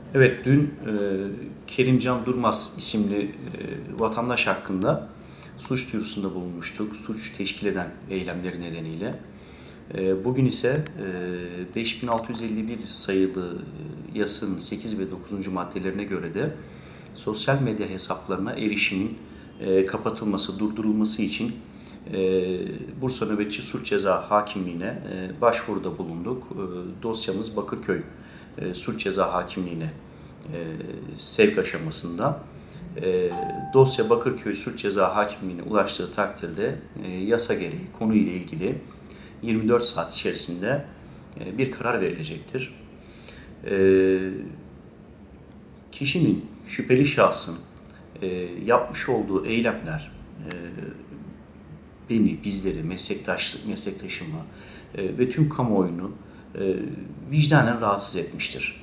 Evet, dün Kerimcan Durmaz isimli vatandaş hakkında suç duyurusunda bulunmuştuk. Suç teşkil eden eylemleri nedeniyle. Bugün ise 5651 sayılı yasanın 8 ve 9. maddelerine göre de sosyal medya hesaplarına erişimin kapatılması, durdurulması için Bursa Nöbetçi Suç Ceza Hakimliği'ne başvuruda bulunduk. Dosyamız Bakırköy Suç Ceza Hakimliği'ne sevk aşamasında. Dosya Bakırköy Suç Ceza Hakimliği'ne ulaştığı takdirde yasa gereği konuyla ilgili 24 saat içerisinde bir karar verilecektir. Kişinin, şüpheli şahsın yapmış olduğu eylemler beni, bizleri, meslektaşımı ve tüm kamuoyunu vicdanen rahatsız etmiştir.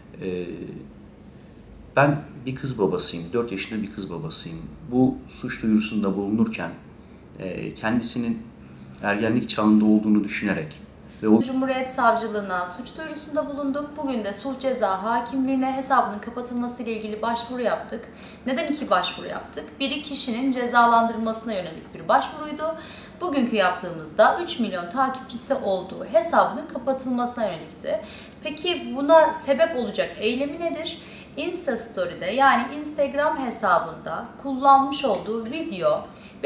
Ben bir kız babasıyım, 4 yaşında bir kız babasıyım. Bu suç duyurusunda bulunurken kendisinin ergenlik çağında olduğunu düşünerek ve o Cumhuriyet Savcılığına suç duyurusunda bulunduk. Bugün de Suç Ceza Hakimliğine hesabının kapatılması ile ilgili başvuru yaptık. Neden 2 başvuru yaptık? Biri kişinin cezalandırılmasına yönelik bir başvuruydu. Bugünkü yaptığımızda 3 milyon takipçisi olduğu hesabının kapatılmasına yönelikti. Peki buna sebep olacak eylemi nedir? Insta Story'de yani Instagram hesabında kullanmış olduğu video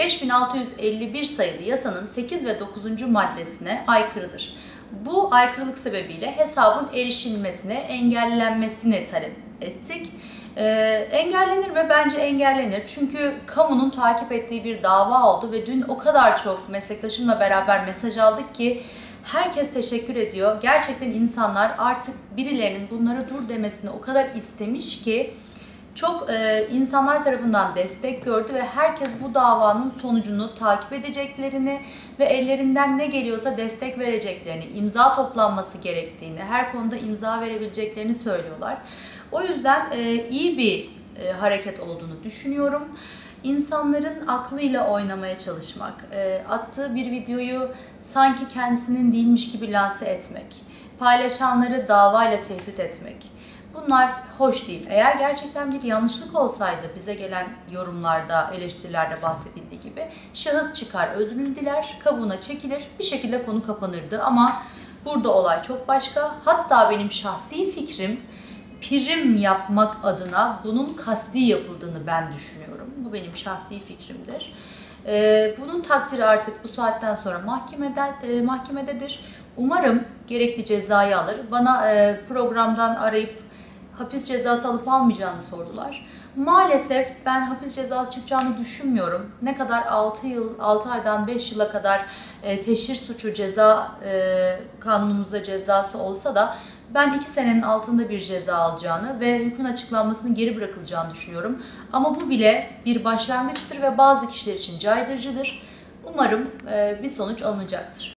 5651 sayılı yasanın 8 ve 9. maddesine aykırıdır. Bu aykırılık sebebiyle hesabın erişilmesine, engellenmesini talep ettik. Engellenir mi? Bence engellenir. Çünkü kamunun takip ettiği bir dava oldu ve dün o kadar çok meslektaşımla beraber mesaj aldık ki herkes teşekkür ediyor. Gerçekten insanlar artık birilerinin bunlara dur demesini o kadar istemiş ki çok insanlar tarafından destek gördü ve herkes bu davanın sonucunu takip edeceklerini ve ellerinden ne geliyorsa destek vereceklerini, imza toplanması gerektiğini, her konuda imza verebileceklerini söylüyorlar. O yüzden iyi bir hareket olduğunu düşünüyorum. İnsanların aklıyla oynamaya çalışmak, attığı bir videoyu sanki kendisinin değilmiş gibi lanse etmek, paylaşanları davayla tehdit etmek. Bunlar hoş değil. Eğer gerçekten bir yanlışlık olsaydı bize gelen yorumlarda, eleştirilerde bahsedildiği gibi şahıs çıkar, özrünü diler, kabuğuna çekilir, bir şekilde konu kapanırdı ama burada olay çok başka. Hatta benim şahsi fikrim prim yapmak adına bunun kasti yapıldığını ben düşünüyorum. Bu benim şahsi fikrimdir. Bunun takdiri artık bu saatten sonra mahkemededir. Umarım gerekli cezayı alır. Bana programdan arayıp hapis cezası alıp almayacağını sordular. Maalesef ben hapis cezası çıkacağını düşünmüyorum. Ne kadar 6 aydan 5 yıla kadar teşhir suçu kanunumuzda cezası olsa da ben 2 senenin altında bir ceza alacağını ve hükmün açıklanmasının geri bırakılacağını düşünüyorum. Ama bu bile bir başlangıçtır ve bazı kişiler için caydırıcıdır. Umarım bir sonuç alınacaktır.